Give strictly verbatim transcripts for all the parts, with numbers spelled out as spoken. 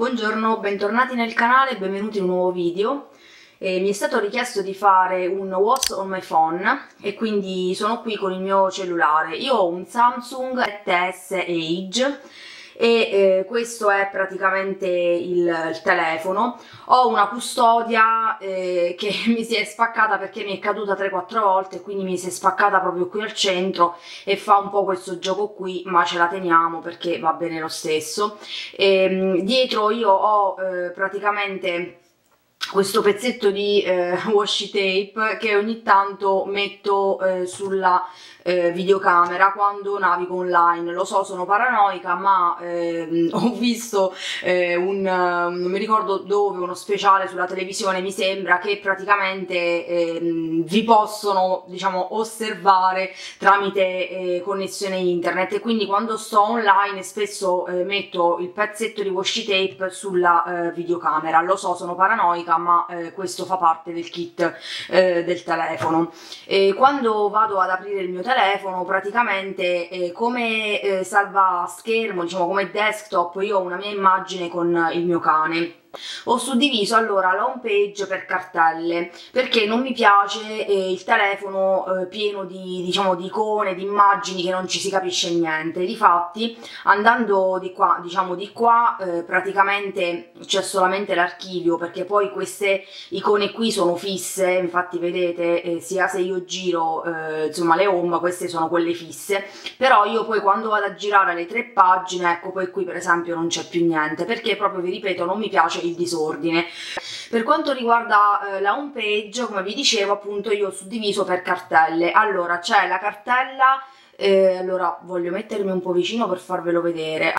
Buongiorno, bentornati nel canale e benvenuti in un nuovo video. Eh, mi è stato richiesto di fare un What's on my phone e quindi sono qui con il mio cellulare. Io ho un Samsung sette S Edge e eh, questo è praticamente il, il telefono. Ho una custodia eh, che mi si è spaccata perché mi è caduta tre quattro volte, quindi mi si è spaccata proprio qui al centro e fa un po' questo gioco qui, ma ce la teniamo perché va bene lo stesso. E, dietro io ho eh, praticamente questo pezzetto di eh, washi tape che ogni tanto metto eh, sulla eh, videocamera quando navigo online. Lo so, sono paranoica, ma eh, ho visto eh, un, non mi ricordo dove, uno speciale sulla televisione mi sembra, che praticamente eh, vi possono, diciamo, osservare tramite eh, connessione internet, e quindi quando sto online spesso eh, metto il pezzetto di washi tape sulla eh, videocamera. Lo so, sono paranoica, ma eh, questo fa parte del kit eh, del telefono. E quando vado ad aprire il mio telefono, praticamente eh, come eh, salva schermo, diciamo come desktop, io ho una mia immagine con il mio cane. Ho suddiviso allora la home page per cartelle perché non mi piace eh, il telefono eh, pieno di, diciamo, di icone, di immagini che non ci si capisce niente. Difatti, andando di qua, diciamo di qua, eh, praticamente c'è solamente l'archivio, perché poi queste icone qui sono fisse. Infatti vedete, eh, sia se io giro eh, insomma le home, queste sono quelle fisse, però io poi quando vado a girare le tre pagine, ecco, poi qui per esempio non c'è più niente, perché proprio, vi ripeto, non mi piace il disordine. Per quanto riguarda eh, la home page, come vi dicevo, appunto, io ho suddiviso per cartelle. Allora c'è la cartella, eh, allora voglio mettermi un po' vicino per farvelo vedere.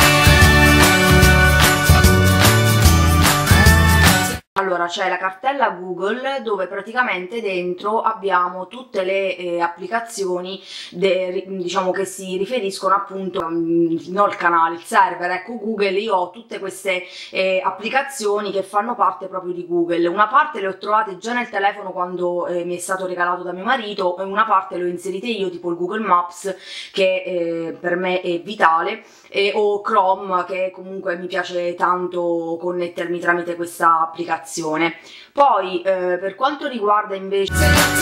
Allora c'è la cartella Google, dove praticamente dentro abbiamo tutte le eh, applicazioni de, diciamo che si riferiscono appunto um, non il canale, il server, ecco, Google. Io ho tutte queste eh, applicazioni che fanno parte proprio di Google. Una parte le ho trovate già nel telefono quando eh, mi è stato regalato da mio marito, e una parte le ho inserite io, tipo il Google Maps, che eh, per me è vitale, e, o Chrome, che comunque mi piace tanto connettermi tramite questa applicazione. Poi eh, per quanto riguarda invece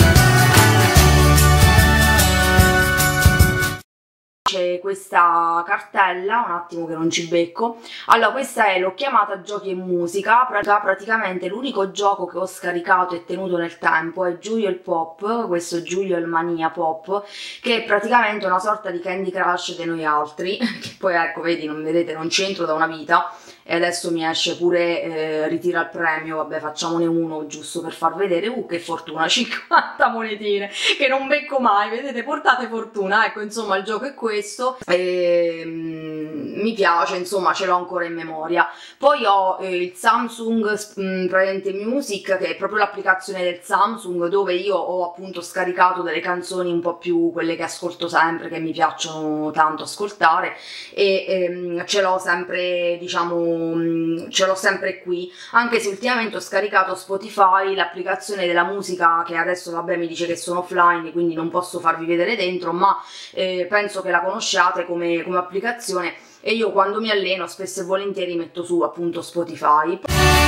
c'è questa cartella, un attimo che non ci becco. Allora, questa è, l'ho chiamata giochi e musica. Praticamente l'unico gioco che ho scaricato e tenuto nel tempo è Giulio il Pop, questo Giulio il Mania Pop, che è praticamente una sorta di Candy Crush dei noi altri, che poi, ecco, vedi, non vedete, non c'entro da una vita, e adesso mi esce pure eh, ritira il premio. Vabbè, facciamone uno giusto per far vedere. Uh, che fortuna, cinquanta monetine che non becco mai, vedete, portate fortuna. Ecco, insomma, il gioco è questo e mm, mi piace, insomma, ce l'ho ancora in memoria. Poi ho eh, il Samsung mm, praticamente Music, che è proprio l'applicazione del Samsung, dove io ho appunto scaricato delle canzoni un po' più quelle che ascolto sempre, che mi piacciono tanto ascoltare, e ehm, ce l'ho sempre, diciamo, ce l'ho sempre qui, anche se ultimamente ho scaricato Spotify, l'applicazione della musica, che adesso, vabbè, mi dice che sono offline, quindi non posso farvi vedere dentro, ma eh, penso che la conosciate come, come applicazione, e io quando mi alleno spesso e volentieri metto su appunto Spotify.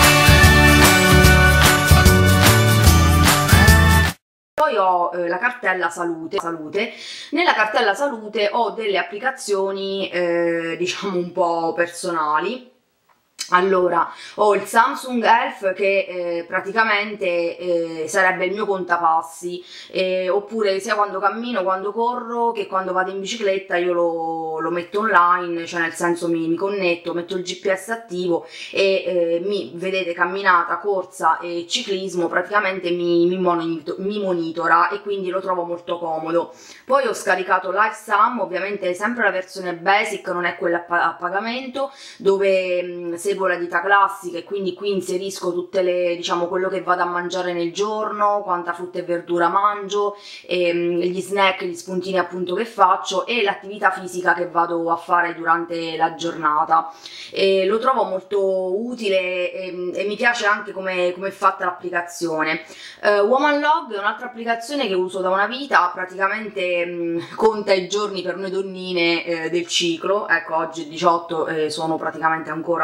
Poi ho eh, la cartella salute. salute. Nella cartella salute ho delle applicazioni eh, diciamo un po' personali. Allora, ho il Samsung Health, che eh, praticamente eh, sarebbe il mio contapassi, eh, oppure sia quando cammino, quando corro, che quando vado in bicicletta io lo, lo metto online, cioè nel senso mi, mi connetto, metto il G P S attivo e eh, mi, vedete, camminata, corsa e ciclismo praticamente mi, mi, monitor, mi monitora, e quindi lo trovo molto comodo. Poi ho scaricato LifeSum, ovviamente sempre la versione basic, non è quella a pagamento, dove mh, seguo la dieta classica, e quindi qui inserisco tutte le, diciamo, quello che vado a mangiare nel giorno, quanta frutta e verdura mangio, e, mh, gli snack, gli spuntini appunto che faccio, e l'attività fisica che vado a fare durante la giornata. E lo trovo molto utile e, e mi piace anche come è fatta l'applicazione. uh, Woman Log è un'altra applicazione che uso da una vita, praticamente mh, conta i giorni per noi donnine eh, del ciclo. Ecco, oggi è diciotto e sono praticamente ancora in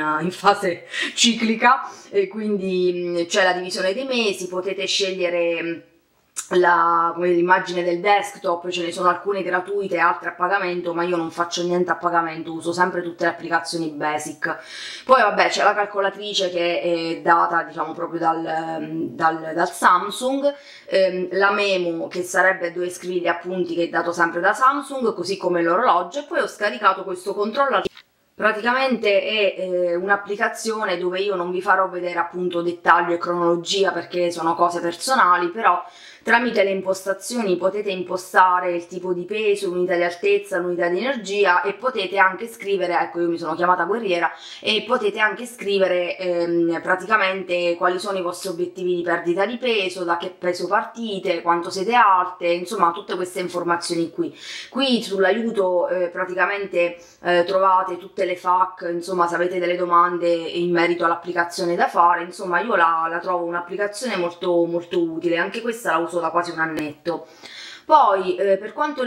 in fase ciclica, e quindi c'è la divisione dei mesi, potete scegliere l'immagine del desktop, ce ne sono alcune gratuite e altre a pagamento, ma io non faccio niente a pagamento, uso sempre tutte le applicazioni basic. Poi vabbè, c'è la calcolatrice che è data diciamo proprio dal, dal, dal Samsung, ehm, la memo che sarebbe dove scrivi gli appunti, che è dato sempre da Samsung, così come l'orologio, e poi ho scaricato questo controller. Praticamente è eh, un'applicazione dove io non vi farò vedere appunto dettaglio e cronologia perché sono cose personali, però tramite le impostazioni potete impostare il tipo di peso, l'unità di altezza, l'unità di energia, e potete anche scrivere, ecco io mi sono chiamata guerriera, e potete anche scrivere ehm, praticamente quali sono i vostri obiettivi di perdita di peso, da che peso partite, quanto siete alte, insomma tutte queste informazioni qui. Qui sull'aiuto eh, praticamente eh, trovate tutte le F A Q, insomma se avete delle domande in merito all'applicazione da fare, insomma io la, la trovo un'applicazione molto molto utile, anche questa la uso da quasi un annetto. Poi eh, per quanto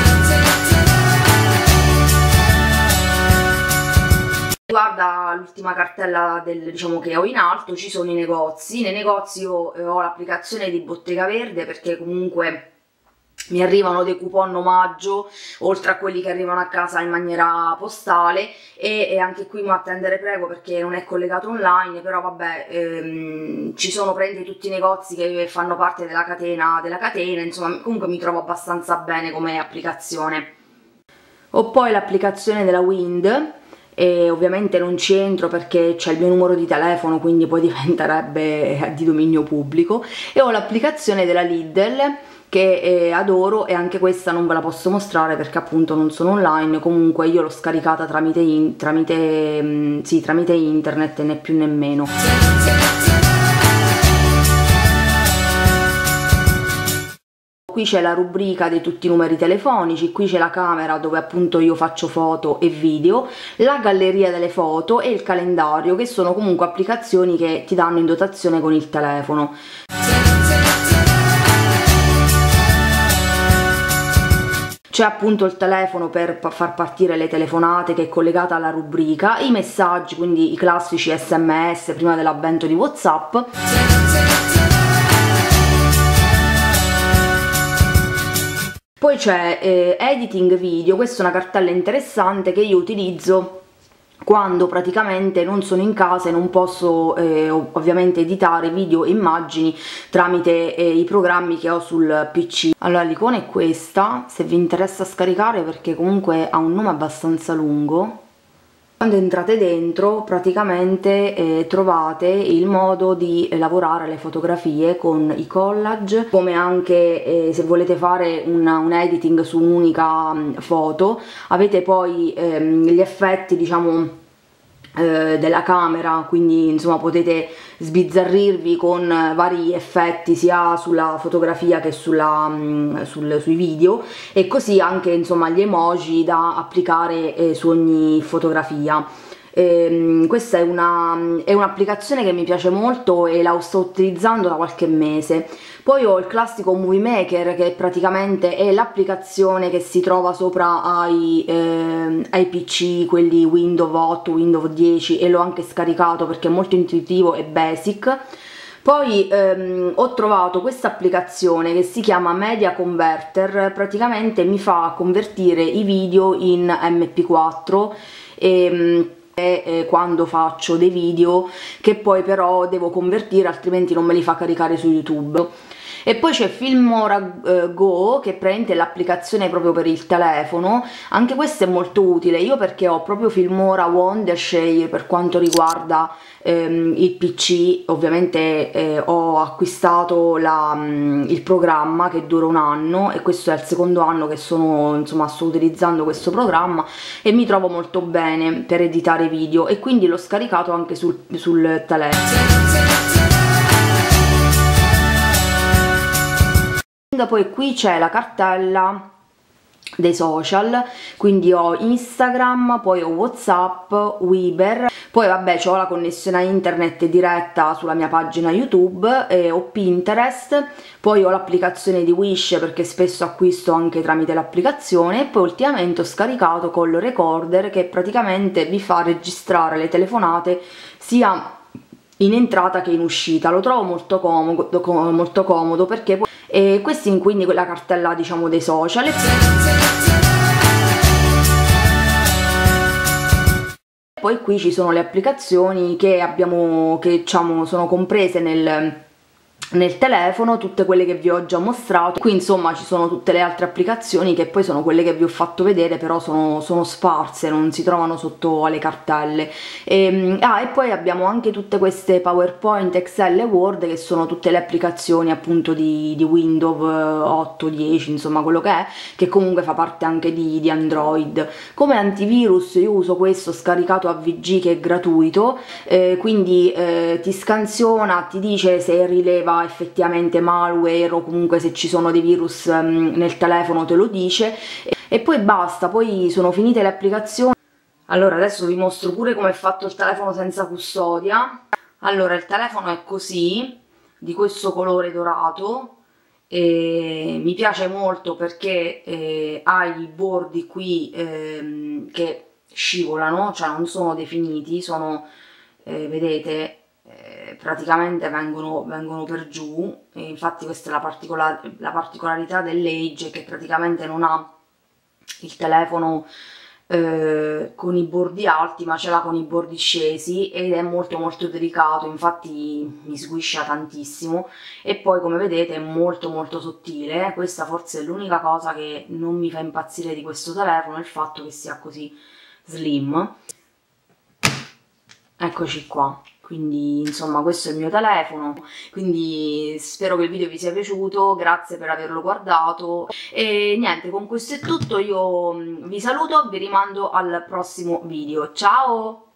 riguarda l'ultima cartella del, diciamo, che ho in alto, ci sono i negozi. Nei negozi io eh, ho l'applicazione di Bottega Verde, perché comunque mi arrivano dei coupon omaggio, oltre a quelli che arrivano a casa in maniera postale, e, e anche qui mi attendere prego perché non è collegato online, però vabbè, ehm, ci sono prende tutti i negozi che fanno parte della catena, della catena, insomma comunque mi trovo abbastanza bene come applicazione. Ho poi l'applicazione della Wind, e ovviamente non ci entro perché c'è il mio numero di telefono, quindi poi diventerebbe di dominio pubblico, e ho l'applicazione della Lidl che eh, adoro, e anche questa non ve la posso mostrare perché appunto non sono online. Comunque io l'ho scaricata tramite, in, tramite, mh, sì, tramite internet, né più né meno. Qui c'è la rubrica di tutti i numeri telefonici, qui c'è la camera dove appunto io faccio foto e video, la galleria delle foto e il calendario, che sono comunque applicazioni che ti danno in dotazione con il telefono. C'è appunto il telefono per far partire le telefonate, che è collegata alla rubrica, i messaggi, quindi i classici S M S prima dell'avvento di WhatsApp. Poi c'è eh, editing video, questa è una cartella interessante che io utilizzo quando praticamente non sono in casa e non posso eh, ovviamente editare video e immagini tramite eh, i programmi che ho sul P C. Allora l'icona è questa, se vi interessa scaricare, perché comunque ha un nome abbastanza lungo. Quando entrate dentro praticamente eh, trovate il modo di eh, lavorare le fotografie con i collage, come anche eh, se volete fare una, un editing su un'unica foto. Avete poi ehm, gli effetti diciamo eh, della camera, quindi insomma potete sbizzarrirvi con vari effetti sia sulla fotografia che sulla, mh, sul, sui video, e così anche insomma gli emoji da applicare eh, su ogni fotografia. Ehm, questa è un'applicazione che mi piace molto e la sto utilizzando da qualche mese. Poi ho il classico Movie Maker, che praticamente è l'applicazione che si trova sopra ai, eh, ai P C, quelli Windows otto, Windows dieci, e l'ho anche scaricato perché è molto intuitivo e basic. Poi ehm, ho trovato questa applicazione che si chiama Media Converter, praticamente mi fa convertire i video in M P quattro e, e quando faccio dei video che poi però devo convertire, altrimenti non me li fa caricare su YouTube. E poi c'è Filmora eh, Go, che prende l'applicazione proprio per il telefono. Anche questo è molto utile, io perché ho proprio Filmora Wondershare per quanto riguarda ehm, il P C. Ovviamente eh, ho acquistato la, mh, il programma che dura un anno, e questo è il secondo anno che sono, insomma, sto utilizzando questo programma e mi trovo molto bene per editare video, e quindi l'ho scaricato anche sul, sul telefono. Poi qui c'è la cartella dei social, quindi ho Instagram, poi ho WhatsApp, Viber, Poi vabbè, ho la connessione a internet diretta sulla mia pagina YouTube, e ho Pinterest, poi ho l'applicazione di Wish perché spesso acquisto anche tramite l'applicazione, e poi ultimamente ho scaricato Call Recorder, che praticamente vi fa registrare le telefonate sia in entrata che in uscita. Lo trovo molto comodo, molto comodo perché poi, e questi quindi quella cartella diciamo dei social. Poi qui ci sono le applicazioni che abbiamo, che diciamo sono comprese nel nel telefono, tutte quelle che vi ho già mostrato. Qui insomma ci sono tutte le altre applicazioni che poi sono quelle che vi ho fatto vedere, però sono, sono sparse, non si trovano sotto alle cartelle. E, ah, e poi abbiamo anche tutte queste PowerPoint, Excel e Word, che sono tutte le applicazioni appunto di, di Windows otto, dieci, insomma quello che è, che comunque fa parte anche di, di Android. Come antivirus io uso questo scaricato A V G che è gratuito, eh, quindi eh, ti scansiona, ti dice se rileva effettivamente malware o comunque se ci sono dei virus um, nel telefono te lo dice, e, e poi basta. Poi sono finite le applicazioni. Allora adesso vi mostro pure come è fatto il telefono senza custodia. Allora il telefono è così, di questo colore dorato, e mi piace molto perché eh, ha i bordi qui ehm, che scivolano, cioè non sono definiti, sono eh, vedete, Eh, praticamente vengono, vengono per giù, e infatti questa è la, particolar la particolarità dell'Age, che praticamente non ha il telefono eh, con i bordi alti, ma ce l'ha con i bordi scesi, ed è molto molto delicato, infatti mi sguiscia tantissimo. E poi come vedete è molto molto sottile. Questa forse è l'unica cosa che non mi fa impazzire di questo telefono, il fatto che sia così slim. Eccoci qua. Quindi insomma questo è il mio telefono, quindi spero che il video vi sia piaciuto, grazie per averlo guardato, e niente, con questo è tutto, io vi saluto, vi rimando al prossimo video, ciao!